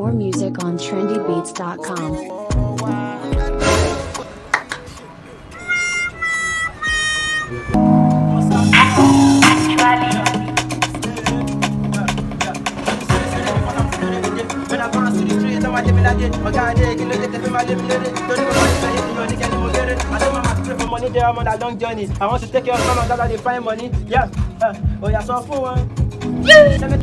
more music on trendybeats.com. I'm on a long journey. I want to take care of mama that they find money. Yeah. Oh yeah, so for one. No.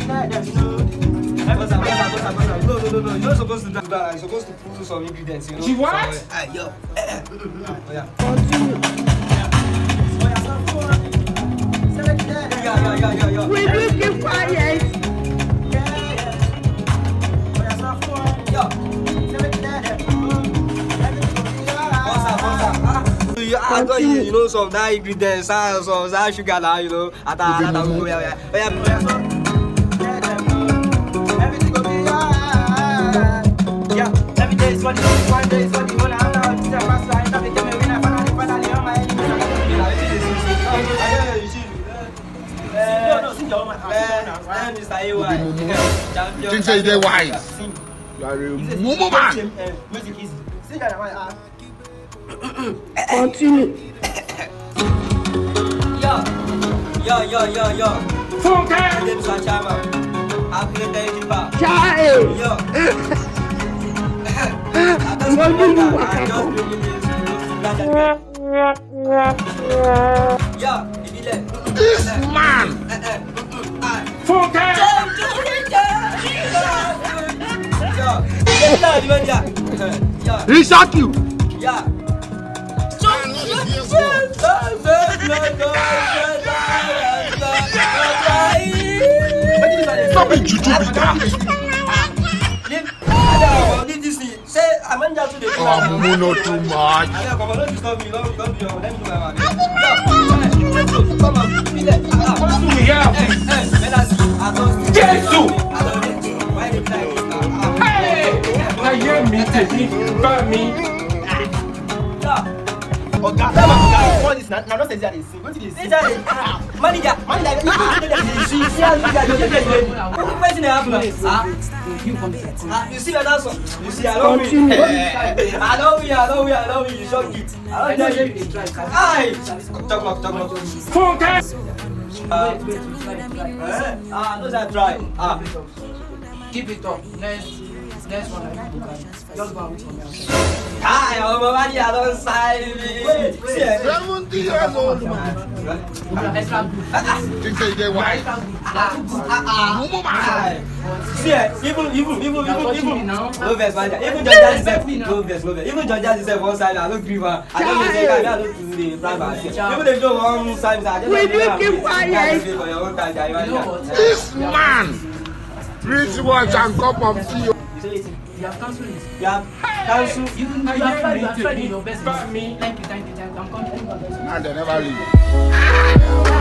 You're not supposed to do that. You're supposed to put some ingredients, you know. She what? Yo. Oh yeah. Yeah. Will you keep quiet? I got you know, some that ingredients, some that sugar now, you know. Everything will be yeah. Every day is funny, one day is funny. When I'm out, it's a fast line. Every time we win, finally on my enemy. No, see your man. Mr. AY. Think say they wise. You are a mumu man. Music is. See that one. Continue. Yo. Funke. Them Sanchama. I'm creating it back. Child. Yo. This man. Funke. He shot you. Yeah. Stop it, juju be that. Leave this thing. Say, I'm on to the Mumu not too much. I hear me taking by me. Oh God! All this now not say that is what is this? Manager. You see that also? You see, I love you. I love you. You shock it. I love you. Aye. Talk about. Funke. No, that try. Keep it up. Next one, just go and wait for me outside. I don't sign me. 70 years old man. Think say they wise. Mumu man. See, even no verse, man. Even Georgia said no verse. Even Georgia said one side. I don't agree. I don't do the private. Even they do one side. I just This man. Rich watch and cup of tea. You have cancelled it. You have cancelled. You have tried your best. Thank you. I'm coming. And they never leave.